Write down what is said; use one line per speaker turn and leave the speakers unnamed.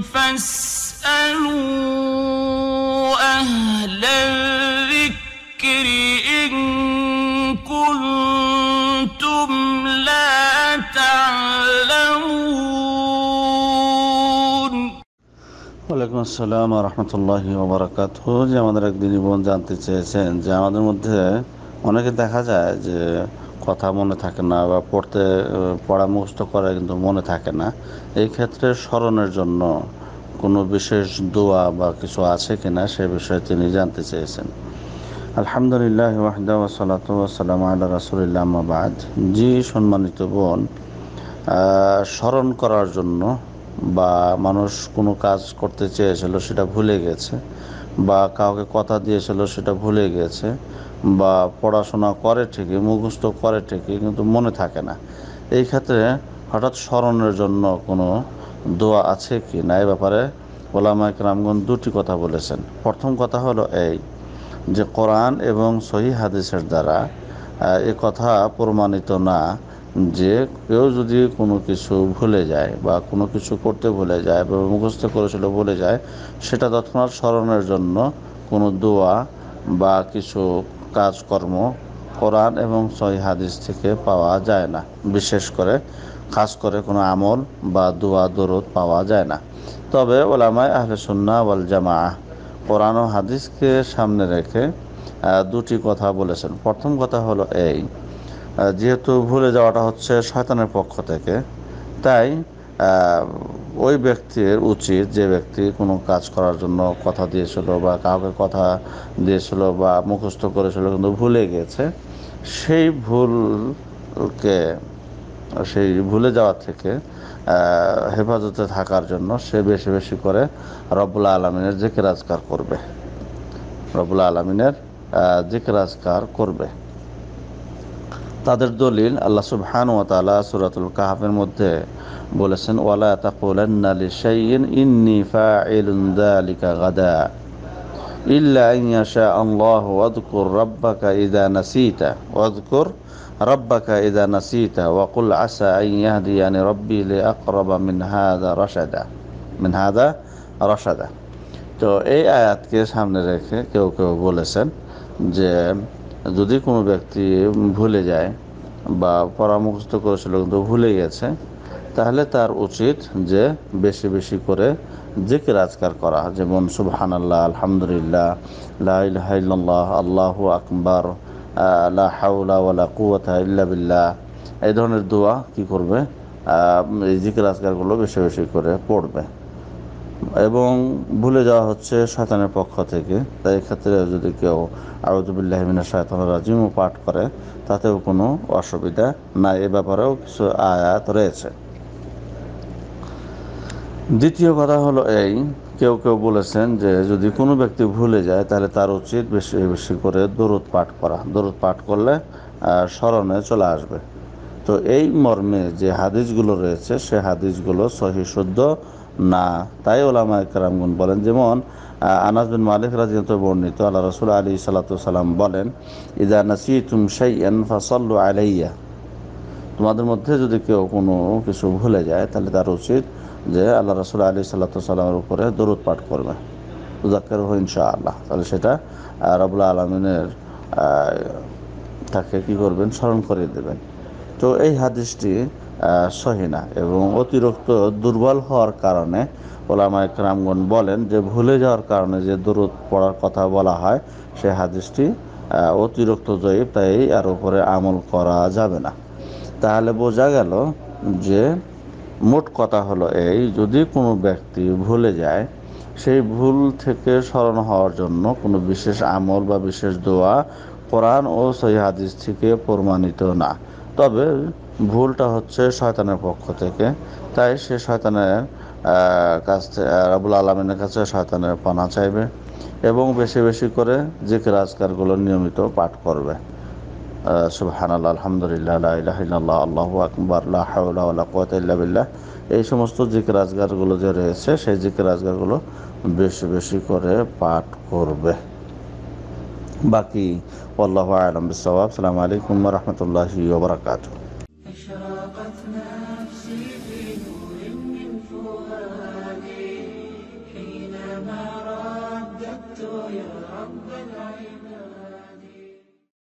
فاسألوا أهل الذكر إن كنتم لا تعلمون.
ওয়ালাইকুম আসসালাম ওয়া রাহমাতুল্লাহি ওয়া বারাকাতুহু। যে আমাদের একদিন বোন জানতে চেয়েছেন যে আমাদের মধ্যে অনেকে দেখা যায় যে কথা মনে থাকে না বা পড়া মুখস্থ করে কিন্তু মনে থাকে না, এই ক্ষেত্রে স্মরণের জন্য কোনো বিশেষ দোয়া বা কিছু আছে কিনা সে বিষয়ে তিনি জানতে চেয়েছেন। আলহামদুলিল্লাহ ওয়াহদাহু ওয়া সলাতু ওয়া সালামু আলা রাসূলিল্লাহ আম্মা বা'দ। জি সম্মানিত বোন, স্মরণ করার জন্য বা মানুষ কোনো কাজ করতে চেয়েছিল সেটা ভুলে গেছে, বা কাউকে কথা দিয়েছিল সেটা ভুলে গেছে, বা পড়াশোনা করে ঠিকই, মুখস্থ করে ঠিকই, কিন্তু মনে থাকে না, এই ক্ষেত্রে হঠাৎ স্মরণের জন্য কোনো দোয়া আছে কি না, এ ব্যাপারে ওলামায়ে কেরামগণ দুটি কথা বলেছেন। প্রথম কথা হলো এই যে কোরআন এবং সহিহ হাদিসের দ্বারা এ কথা প্রমাণিত না যে কেউ যদি কোনো কিছু ভুলে যায় বা কোনো কিছু করতে ভুলে যায় বা মুখস্থ করেছিল ভুলে যায়, সেটা তৎক্ষণাৎ স্মরণের জন্য কোনো দোয়া বা কিছু কাজকর্ম কোরআন এবং সহিহ হাদিস থেকে পাওয়া যায় না। বিশেষ করে খাস করে কোনো আমল বা দোয়া দরুদ পাওয়া যায় না। তবে ওলামায়ে আহলে সুন্নাহ ওয়াল জামাআহ কোরআন ও হাদিসকে সামনে রেখে দুটি কথা বলেছেন। প্রথম কথা হলো এই, যেহেতু ভুলে যাওয়াটা হচ্ছে শয়তানের পক্ষ থেকে, তাই ওই ব্যক্তির উচিত, যে ব্যক্তি কোনো কাজ করার জন্য কথা দিয়েছিল বা কাউকে কথা দিয়েছিল বা মুখস্থ করেছিল কিন্তু ভুলে গিয়েছে, সেই ভুলে যাওয়া থেকে হেফাজতে থাকার জন্য সে বেশি বেশি করে রব্বুল আলামিনের জিকির আজকার করবে, রব্বুল আলামিনের জিকির আজকার করবে। তাদের দলিল আল্লাহ সুবহানাহু ওয়া তাআলা সূরাতুল কাহফের মধ্যে বলেছেন, ওয়ালা তাকুলান্না লিশাইইন ইন্নী ফাইলুন যালিকা গাদা ইল্লা আন ইয়াশা আল্লাহু ওয়াযকুর রাব্বাকা ইযা নাসিতা ওয়া কুল আসা আন ইয়াহদিয়ানি রাব্বি লিআকরাবা মিন হাদা রাশাদা। তো এই আয়াতকে সামনে রেখে কেউ কেউ বলেছেন যে যদি কোনো ব্যক্তি ভুলে যায় বা পরামর্শ করেছিল কিন্তু ভুলে গেছে, তাহলে তার উচিত যে বেশি বেশি করে জিকির আজকার করা, যেমন সুবহানাল্লাহ, আলহামদুলিল্লাহ, লা ইলাহা ইল্লাল্লাহ, আল্লাহু আকবার, লা হাওলা ওয়ালা কুওয়াতা ইল্লা বিল্লাহ, এই ধরনের দোয়া কি করবে, এই জিকির আজকারগুলো বেশি বেশি করে পড়বে। এবং ভুলে যাওয়া হচ্ছে শয়তানের পক্ষ থেকে, তাই ক্ষেত্রে যদি কেউ আউযু বিল্লাহি মিনাশ শাইতানির রাজিম পাঠ করে তাতেও কোনো অসুবিধা নাই, এ ব্যাপারেও কিছু আয়াত রয়েছে। দ্বিতীয় কথা হলো এই, কেউ কেউ বলেছেন যে যদি কোনো ব্যক্তি ভুলে যায় তাহলে তার উচিত বেশি বেশি করে দরুদ পাঠ করা, দরুদ পাঠ করলে স্মরণে চলে আসবে। তো এই মর্মে যে হাদিসগুলো রয়েছে সে হাদিসগুলো সহিহ শুদ্ধ না, তাই ওলামায়ে কেরামগণ বলেন, যেমন আনাস বিন মালিক রাদিয়াল্লাহু বর্ণিত, আল্লাহ রাসূল আলাইহিস সালাতু ওয়াসালাম বলেন, ইযা নাসিতুম শাইআন ফাসাল্লু আলাইয়া, তোমাদের মধ্যে যদি কেউ কোনো কিছু ভুলে যায় তাহলে তার উচিত যে আল্লাহ রাসূল আলাইহিস সালাতু ওয়াসালামের উপরে দরুদ পাঠ করবে, তুযাক্কিরুহু ইনশাআল্লাহ। তাহলে সেটা রব্বুল আলামিনের তাকে কি করবেন, স্মরণ করিয়ে দেবেন। তো এই হাদিসটি সহিহ না এবং অতিরিক্ত দুর্বল হওয়ার কারণে ওলামায়ে কেরামগণ বলেন যে ভুলে যাওয়ার কারণে যে দরুদ পড়ার কথা বলা হয় সেই হাদিসটি অতিরিক্ত জয়ীফ, তাই এর উপরে আমল করা যাবে না। তাহলে বোঝা গেল যে মোট কথা হলো এই, যদি কোনো ব্যক্তি ভুলে যায়, সেই ভুল থেকে স্মরণ হওয়ার জন্য কোনো বিশেষ আমল বা বিশেষ দোয়া কোরআন ও সহিহ হাদিস থেকে প্রমাণিত না। তবে ভুলটা হচ্ছে শয়তানের পক্ষ থেকে, তাই সে শয়তানের কাছ থেকে রব্বুল আলামিনের কাছে শয়তানের পানা চাইবে এবং বেশি বেশি করে জিকির আজকারগুলো নিয়মিত পাঠ করবে। সুবহানাল্লাহ, আলহামদুলিল্লাহ, লা ইলাহা ইল্লাল্লাহ, আল্লাহু আকবার, লা হাওলা ওয়ালা কুওয়াতা ইল্লা বিল্লাহ, এই সমস্ত জিকির আজকারগুলো যে রয়েছে সেই জিকির আজকারগুলো বেশি বেশি করে পাঠ করবে। বাকি আল্লাহু আ'লাম বিস-সাওয়াব। আসসালামু আলাইকুম ওয়া রাহমাতুল্লাহি ওয়া বারাকাতুহু।
أشرقت نفسي في نور من فؤادي
يا رب العالمين